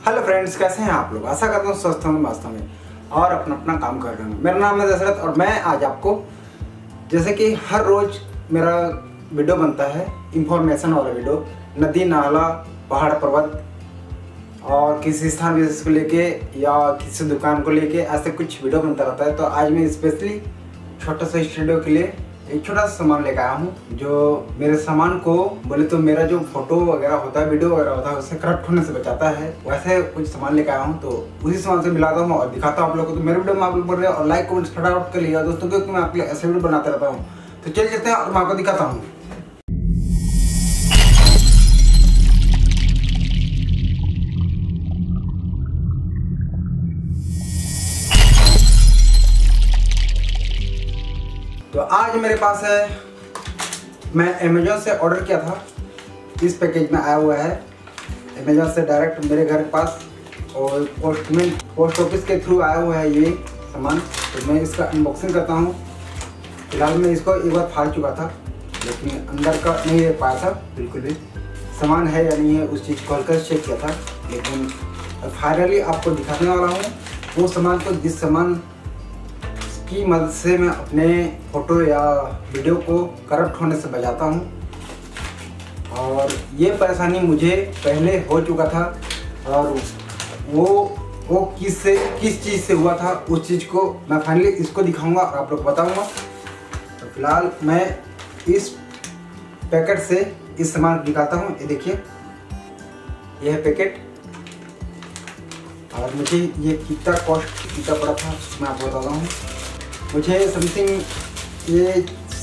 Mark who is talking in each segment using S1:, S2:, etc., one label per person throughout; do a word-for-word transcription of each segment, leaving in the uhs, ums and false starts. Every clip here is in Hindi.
S1: हेलो फ्रेंड्स, कैसे हैं आप लोग। आशा करता हूँ स्वस्थ होंगे, मस्त होंगे और अपना अपना काम कर रहे हैं। मेरा नाम है दशरथ और मैं आज आपको, जैसे कि हर रोज मेरा वीडियो बनता है इंफॉर्मेशन वाला वीडियो, नदी नाला पहाड़ पर्वत और किसी स्थान विशेष को लेके या किसी दुकान को लेके ऐसे कुछ वीडियो बनता रहता है। तो आज मैं स्पेशली छोटा सा स्टूडियो के लिए एक छोटा सा सामान लेकर आया हूँ, जो मेरे सामान को बोले तो मेरा जो फोटो वगैरह होता है, वीडियो वगैरह होता है, उससे करप्ट होने से बचाता है। वैसे कुछ सामान लेकर आया हूँ, तो उसी सामान से मिलाता हूँ और दिखाता हूँ आप लोगों को। तो मेरे वीडियो में आप लोग बोल रहे हैं और लाइक कमेंट फटाफट कर लिया दोस्तों, क्योंकि मैं आपके लिए ऐसे वीडियो बनाते रहता हूँ। तो चल चलते हैं और मैं आपको दिखाता हूँ। तो आज मेरे पास है, मैं अमेजोन से ऑर्डर किया था, इस पैकेज में आया हुआ है अमेजोन से डायरेक्ट मेरे घर के पास, और पोस्टमैन पोस्ट ऑफिस के थ्रू आया हुआ है ये सामान। तो मैं इसका अनबॉक्सिंग करता हूँ। फिलहाल मैं इसको एक बार फाड़ चुका था, लेकिन अंदर का नहीं देख पाया था बिल्कुल भी सामान है या नहीं है, उस चीज़ को हल्का चेक किया था। लेकिन फाइनली आपको दिखाने वाला हूँ वो सामान को, जिस सामान की मदद से मैं अपने फ़ोटो या वीडियो को करप्ट होने से बचाता हूँ। और ये परेशानी मुझे पहले हो चुका था, और वो वो किस से किस चीज़ से हुआ था, उस चीज़ को मैं फाइनली इसको दिखाऊंगा और आप लोग बताऊंगा। तो फिलहाल मैं इस पैकेट से इस सामान दिखाता हूँ। ये देखिए, यह है पैकेट, और मुझे ये कितना कॉस्ट कितना पड़ा था मैं आपको बताता हूँ। मुझे समथिंग ये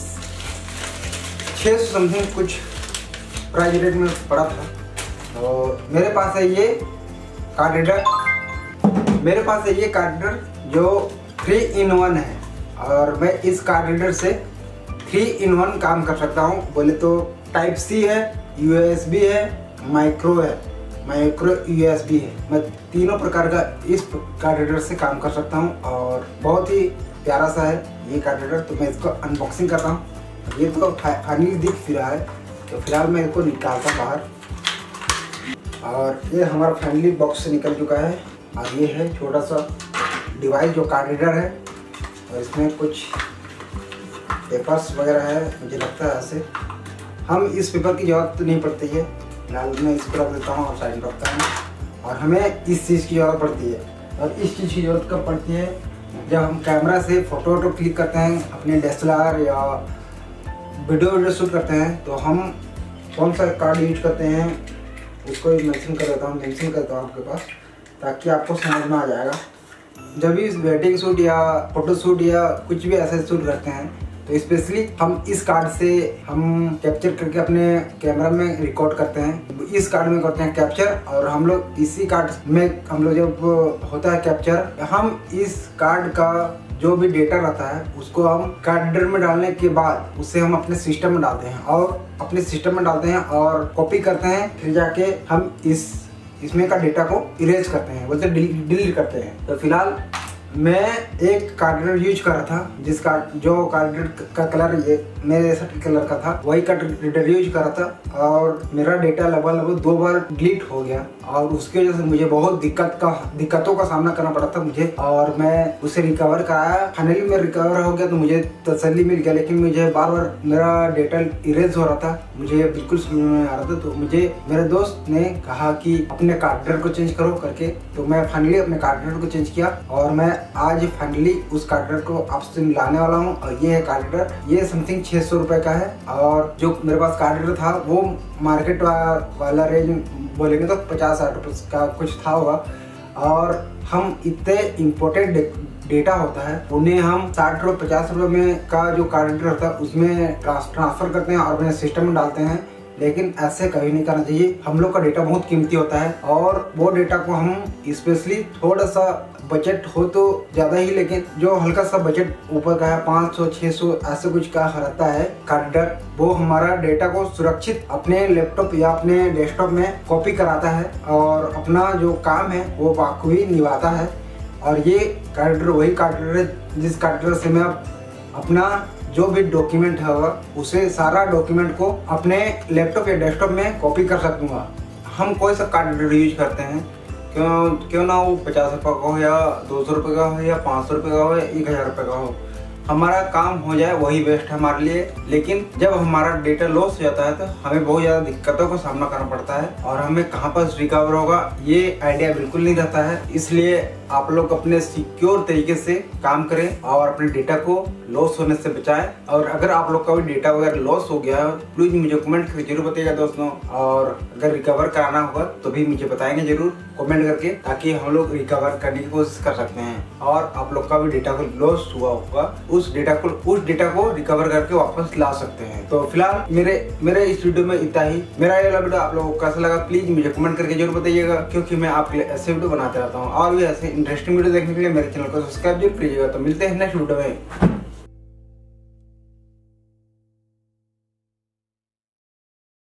S1: छः सौ समथिंग कुछ प्राइस रेट में पड़ा था। तो मेरे पास है ये कार्ड रीडर मेरे पास है ये कार्ड रीडर जो थ्री इन वन है, और मैं इस कार्ड रीडर से थ्री इन वन काम कर सकता हूँ। बोले तो टाइप सी है, यू एस बी है, माइक्रो है माइक्रो यू एस बी है। मैं तीनों प्रकार का इस कार्ड रीडर से काम कर सकता हूँ, और बहुत ही प्यारा सा है ये कार्ड रीडर। तो मैं इसको अनबॉक्सिंग करता हूँ। ये तो फाइनली दिख फिर रहा है, तो फिलहाल मैं इसको निकालता हूँ बाहर। और ये हमारा फाइनली बॉक्स से निकल चुका है, और ये है छोटा सा डिवाइस जो कार्ड रीडर है, और इसमें कुछ पेपर्स वगैरह है। मुझे लगता है ऐसे हम इस पेपर की ज़रूरत नहीं पड़ती है। फिलहाल मैं इसको रख देता हूँ और साइड रखता हूँ। और हमें इस चीज़ की ज़रूरत पड़ती है, और इस चीज़ की ज़रूरत कब पड़ती है, जब हम कैमरा से फ़ोटो वोटो क्लिक करते हैं, अपने डी एस एल आर या वीडियो वीडियो शूट करते हैं, तो हम कौन सा कार्ड यूज करते हैं उसको मेंशन कर देता हूँ मेंशन करता हूँ आपके पास, ताकि आपको समझ में आ जाएगा। जब भी वेडिंग शूट या फोटो शूट या कुछ भी ऐसे शूट करते हैं, तो स्पेशली हम इस कार्ड से हम कैप्चर करके अपने कैमरा में रिकॉर्ड करते हैं। इस कार्ड में करते हैं कैप्चर, और हम लोग इसी कार्ड में हम लोग जब होता है कैप्चर, हम इस कार्ड का जो भी डेटा रहता है उसको हम कार्ड रीडर में डालने के बाद उसे हम अपने सिस्टम में डालते हैं, और अपने सिस्टम में डालते हैं और कॉपी करते हैं। फिर जाके हम इस इसमें का डेटा को इरेज करते हैं, बोलते डिलीट करते हैं। तो फिलहाल मैं एक कार्ड रीडर यूज कर रहा था, जिस कार्ड जो कार्ड रीडर का कलर ये मेरे शर्ट कलर का था, वही कार्ड रीडर यूज कर रहा था, और मेरा डेटा लगभग लगभग दो बार डिलीट हो गया, और उसकी वजह से मुझे बहुत दिक्कत का दिक्कतों का सामना करना पड़ा था मुझे। और मैं उसे रिकवर कराया, फाइनली मैं रिकवर हो गया, तो मुझे तसल्ली मिल गया। लेकिन मुझे बार बार मेरा डेटा इरेज हो रहा था, मुझे बिल्कुल समझ में आ रहा था। तो मुझे मेरे दोस्त ने कहा कि अपने कार्ड रीडर को चेंज करो करके, तो मैं फाइनली अपने कार्ड रीडर को चेंज किया, और मैं आज फाइनली उस कार्ड रीडर को आपसे मिलाने वाला हूँ। और ये है कार्ड रीडर, ये समथिंग छः सौ रुपये का है, और जो मेरे पास कार्ड रीडर था वो मार्केट वा, वाला रेंज बोलेंगे तो पचास साठ रुपये का कुछ था होगा। और हम इतने इम्पोर्टेंट डेटा होता है उन्हें हम साठ रुपये पचास रुपये में का जो कार्ड रीडर होता है उसमें ट्रांसफ़र करते हैं और अपने सिस्टम में डालते हैं। लेकिन ऐसे कभी नहीं करना चाहिए। हम लोग का डेटा बहुत कीमती होता है, और वो डेटा को हम स्पेशली थोड़ा सा बजट हो तो ज़्यादा ही, लेकिन जो हल्का सा बजट ऊपर का है, पाँच सौ छः सौ ऐसे कुछ का रहता है कार्ड रीडर, वो हमारा डेटा को सुरक्षित अपने लैपटॉप या अपने डेस्कटॉप में कॉपी कराता है, और अपना जो काम है वो बाखूबी निभाता है। और ये कार्ड रीडर वही कार्ड रीडर है जिस कार्ड रीडर से मैं अपना जो भी डॉक्यूमेंट है उसे सारा डॉक्यूमेंट को अपने लैपटॉप या डेस्कटॉप में कॉपी कर सकूँगा। हम कोई सा कार्ड रीडर यूज करते हैं, क्यों क्यों ना वो पचास रुपये का हो या दो सौ रुपये का हो या पाँच सौ रुपये का हो या एक हज़ार रुपये का हो, हमारा काम हो जाए वही बेस्ट है हमारे लिए। लेकिन जब हमारा डेटा लॉस हो जाता है तो हमें बहुत ज़्यादा दिक्कतों का सामना करना पड़ता है और हमें कहाँ पर रिकवर होगा ये आइडिया बिल्कुल नहीं रहता है। इसलिए आप लोग अपने सिक्योर तरीके से काम करें और अपने डेटा को लॉस होने से बचाएं। और अगर आप लोग का भी डेटा वगैरह लॉस हो गया है तो प्लीज मुझे कमेंट करके जरूर बताइएगा दोस्तों। और अगर रिकवर कराना होगा तो भी मुझे बताएंगे जरूर कमेंट करके, ताकि हम लोग रिकवर करने की कोशिश कर सकते हैं। और आप लोग का भी डेटा को लॉस हुआ होगा उस डेटा को उस डेटा को रिकवर करके वापस ला सकते हैं। तो फिलहाल मेरे मेरे इस वीडियो में इतना ही। मेरा ये वीडियो आप लोगों को कैसा लगा प्लीज मुझे कमेंट करके जरूर बताइएगा, क्योंकि मैं आपके लिए ऐसे वीडियो बनाते रहता हूँ। और भी ऐसे इंटरेस्टिंग वीडियो देखने के लिए मेरे चैनल को सब्सक्राइब जरूर कीजिएगा। तो मिलते हैं नेक्स्ट वीडियो में।